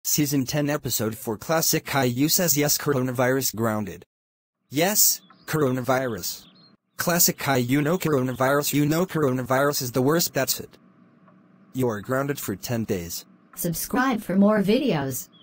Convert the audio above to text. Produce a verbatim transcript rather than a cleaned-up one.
Season ten Episode four Classic Caillou says yes coronavirus grounded. Yes, coronavirus. Classic Caillou no coronavirus you know coronavirus is the worst that's it. You are grounded for ten days. Subscribe for more videos.